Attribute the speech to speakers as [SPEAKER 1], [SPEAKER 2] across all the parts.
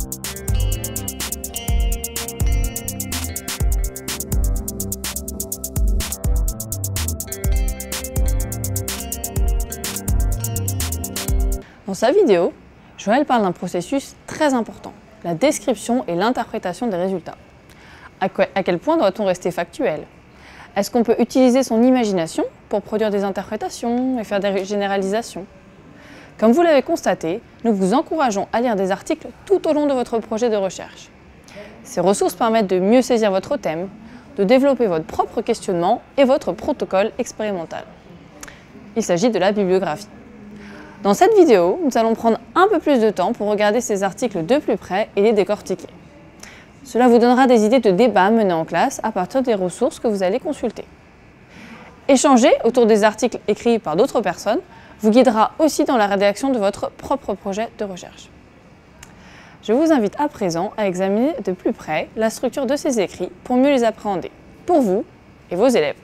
[SPEAKER 1] Dans sa vidéo, Joël parle d'un processus très important, la description et l'interprétation des résultats. À quel point doit-on rester factuel? Est-ce qu'on peut utiliser son imagination pour produire des interprétations et faire des généralisations? Comme vous l'avez constaté, nous vous encourageons à lire des articles tout au long de votre projet de recherche. Ces ressources permettent de mieux saisir votre thème, de développer votre propre questionnement et votre protocole expérimental. Il s'agit de la bibliographie. Dans cette vidéo, nous allons prendre un peu plus de temps pour regarder ces articles de plus près et les décortiquer. Cela vous donnera des idées de débats menés en classe à partir des ressources que vous allez consulter. Échanger autour des articles écrits par d'autres personnes vous guidera aussi dans la rédaction de votre propre projet de recherche. Je vous invite à présent à examiner de plus près la structure de ces écrits pour mieux les appréhender, pour vous et vos élèves.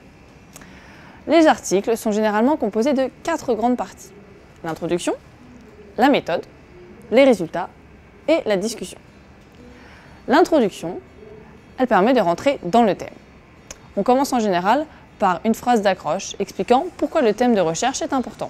[SPEAKER 1] Les articles sont généralement composés de 4 grandes parties: l'introduction, la méthode, les résultats et la discussion. L'introduction, elle permet de rentrer dans le thème. On commence en général par une phrase d'accroche expliquant pourquoi le thème de recherche est important.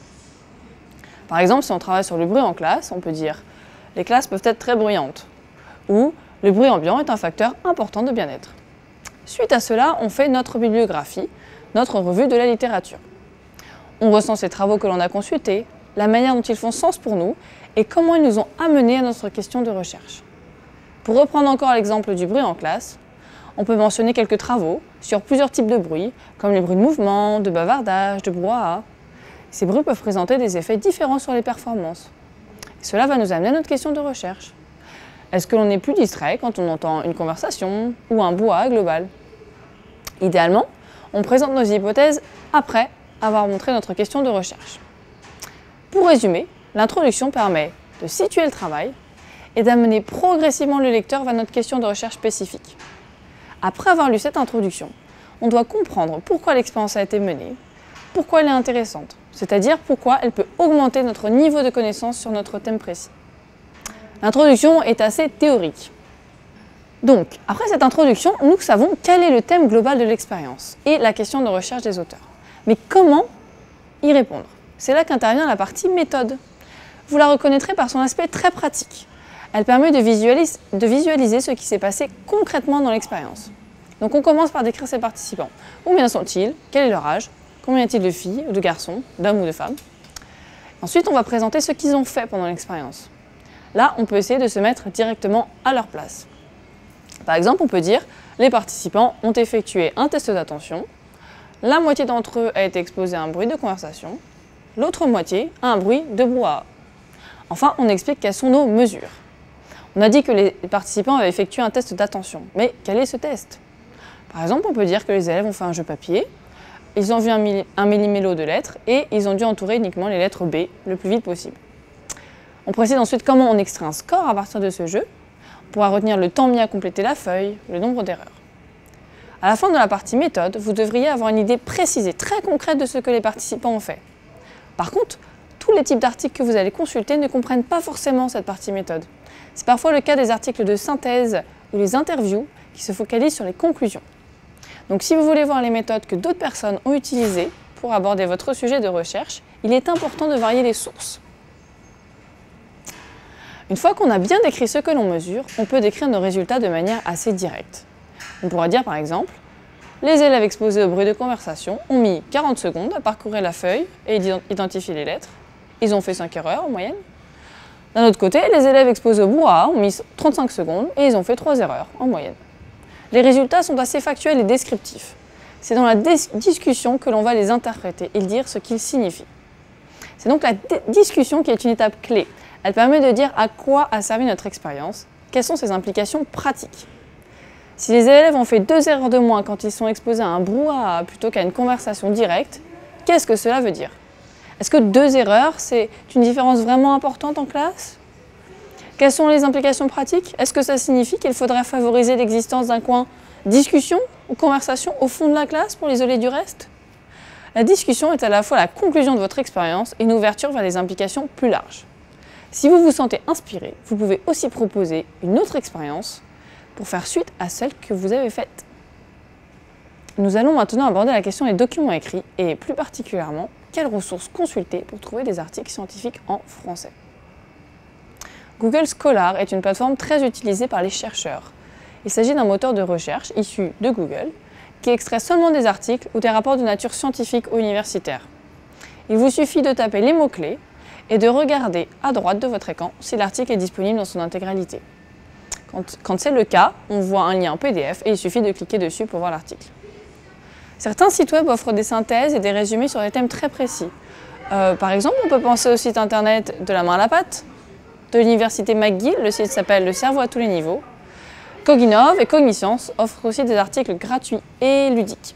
[SPEAKER 1] Par exemple, si on travaille sur le bruit en classe, on peut dire « Les classes peuvent être très bruyantes » ou « Le bruit ambiant est un facteur important de bien-être ». Suite à cela, on fait notre bibliographie, notre revue de la littérature. On recense les travaux que l'on a consultés, la manière dont ils font sens pour nous et comment ils nous ont amenés à notre question de recherche. Pour reprendre encore l'exemple du bruit en classe, on peut mentionner quelques travaux sur plusieurs types de bruits, comme les bruits de mouvement, de bavardage, de brouhaha. Ces bruits peuvent présenter des effets différents sur les performances. Et cela va nous amener à notre question de recherche. Est-ce que l'on est plus distrait quand on entend une conversation ou un brouhaha global? Idéalement, on présente nos hypothèses après avoir montré notre question de recherche. Pour résumer, l'introduction permet de situer le travail et d'amener progressivement le lecteur vers notre question de recherche spécifique. Après avoir lu cette introduction, on doit comprendre pourquoi l'expérience a été menée, pourquoi elle est intéressante, c'est-à-dire pourquoi elle peut augmenter notre niveau de connaissance sur notre thème précis. L'introduction est assez théorique. Donc, après cette introduction, nous savons quel est le thème global de l'expérience et la question de recherche des auteurs. Mais comment y répondre? C'est là qu'intervient la partie méthode. Vous la reconnaîtrez par son aspect très pratique. Elle permet de visualiser ce qui s'est passé concrètement dans l'expérience. Donc on commence par décrire ses participants. Combien sont-ils? Quel est leur âge? Combien y a-t-il de filles ou de garçons, d'hommes ou de femmes? Ensuite, on va présenter ce qu'ils ont fait pendant l'expérience. Là, on peut essayer de se mettre directement à leur place. Par exemple, on peut dire « Les participants ont effectué un test d'attention. La moitié d'entre eux a été exposée à un bruit de conversation. L'autre moitié à un bruit de brouhaha. » Enfin, on explique quelles sont nos mesures. On a dit que les participants avaient effectué un test d'attention. Mais quel est ce test? Par exemple, on peut dire que les élèves ont fait un jeu papier, ils ont vu un millimélo de lettres et ils ont dû entourer uniquement les lettres B le plus vite possible. On précise ensuite comment on extrait un score à partir de ce jeu. On pourra retenir le temps mis à compléter la feuille, le nombre d'erreurs. À la fin de la partie méthode, vous devriez avoir une idée précise et très concrète de ce que les participants ont fait. Par contre, tous les types d'articles que vous allez consulter ne comprennent pas forcément cette partie méthode. C'est parfois le cas des articles de synthèse ou les interviews qui se focalisent sur les conclusions. Donc si vous voulez voir les méthodes que d'autres personnes ont utilisées pour aborder votre sujet de recherche, il est important de varier les sources. Une fois qu'on a bien décrit ce que l'on mesure, on peut décrire nos résultats de manière assez directe. On pourra dire par exemple, les élèves exposés au bruit de conversation ont mis 40 secondes à parcourir la feuille et identifier les lettres. Ils ont fait 5 erreurs en moyenne. D'un autre côté, les élèves exposés au brouhaha ont mis 35 secondes et ils ont fait 3 erreurs en moyenne. Les résultats sont assez factuels et descriptifs. C'est dans la discussion que l'on va les interpréter et dire ce qu'ils signifient. C'est donc la discussion qui est une étape clé. Elle permet de dire à quoi a servi notre expérience, quelles sont ses implications pratiques. Si les élèves ont fait 2 erreurs de moins quand ils sont exposés à un brouhaha plutôt qu'à une conversation directe, qu'est-ce que cela veut dire? Est-ce que 2 erreurs, c'est une différence vraiment importante en classe? Quelles sont les implications pratiques? Est-ce que ça signifie qu'il faudrait favoriser l'existence d'un coin discussion ou conversation au fond de la classe pour l'isoler du reste? La discussion est à la fois la conclusion de votre expérience et une ouverture vers des implications plus larges. Si vous vous sentez inspiré, vous pouvez aussi proposer une autre expérience pour faire suite à celle que vous avez faite. Nous allons maintenant aborder la question des documents écrits et plus particulièrement, quelles ressources consulter pour trouver des articles scientifiques en français. Google Scholar est une plateforme très utilisée par les chercheurs. Il s'agit d'un moteur de recherche issu de Google qui extrait seulement des articles ou des rapports de nature scientifique ou universitaire. Il vous suffit de taper les mots-clés et de regarder à droite de votre écran si l'article est disponible dans son intégralité. Quand c'est le cas, on voit un lien PDF et il suffit de cliquer dessus pour voir l'article. Certains sites web offrent des synthèses et des résumés sur des thèmes très précis. Par exemple, on peut penser au site internet de la main à la pâte, de l'université McGill, le site s'appelle Le cerveau à tous les niveaux. Coginov et Cogniscience offrent aussi des articles gratuits et ludiques.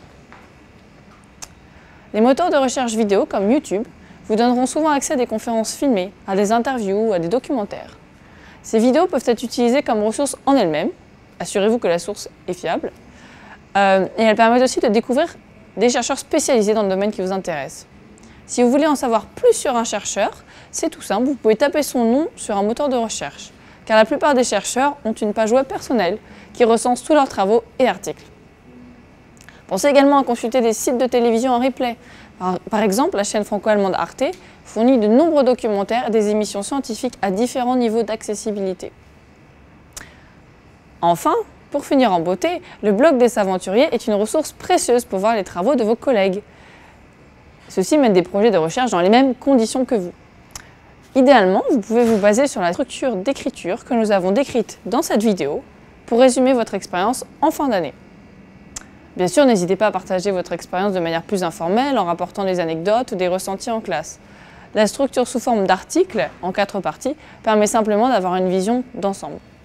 [SPEAKER 1] Les moteurs de recherche vidéo comme YouTube vous donneront souvent accès à des conférences filmées, à des interviews ou à des documentaires. Ces vidéos peuvent être utilisées comme ressources en elles-mêmes, assurez-vous que la source est fiable, et elles permettent aussi de découvrir des chercheurs spécialisés dans le domaine qui vous intéresse. Si vous voulez en savoir plus sur un chercheur, c'est tout simple, vous pouvez taper son nom sur un moteur de recherche, car la plupart des chercheurs ont une page web personnelle qui recense tous leurs travaux et articles. Pensez également à consulter des sites de télévision en replay. Par exemple, la chaîne franco-allemande Arte fournit de nombreux documentaires et des émissions scientifiques à différents niveaux d'accessibilité. Enfin, pour finir en beauté, le blog des aventuriers est une ressource précieuse pour voir les travaux de vos collègues. Ceux-ci mènent des projets de recherche dans les mêmes conditions que vous. Idéalement, vous pouvez vous baser sur la structure d'écriture que nous avons décrite dans cette vidéo pour résumer votre expérience en fin d'année. Bien sûr, n'hésitez pas à partager votre expérience de manière plus informelle en rapportant des anecdotes ou des ressentis en classe. La structure sous forme d'articles en 4 parties permet simplement d'avoir une vision d'ensemble.